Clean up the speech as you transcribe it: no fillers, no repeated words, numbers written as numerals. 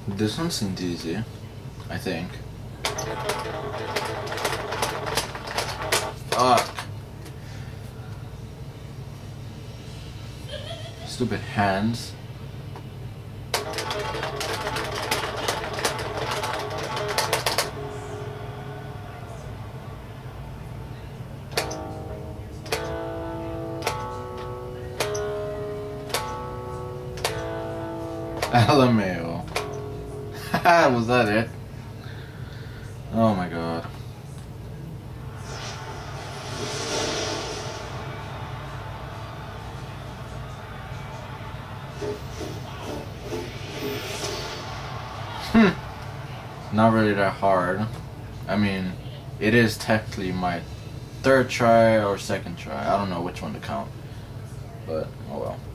This one seems easy, I think. Fuck. Stupid hands. LMAO. Was that it? Oh my god. Not really that hard. I mean, it is technically my third try or second try. I don't know which one to count. But, oh well.